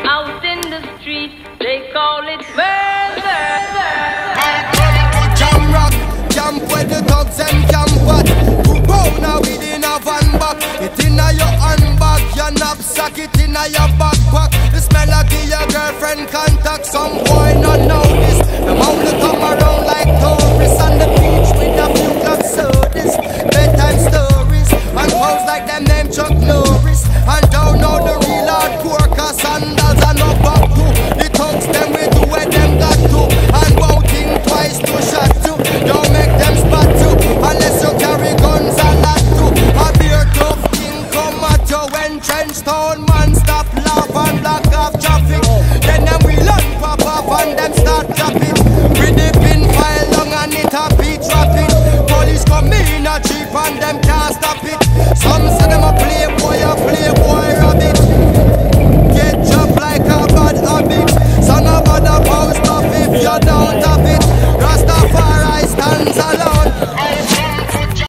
Out in the street, they call it murder. Jam rock, jump where the dogs and camp at. Who go now within a van back? It inna your handbag, your knapsack, it inna your backpack. The smell of your girlfriend contact some boy.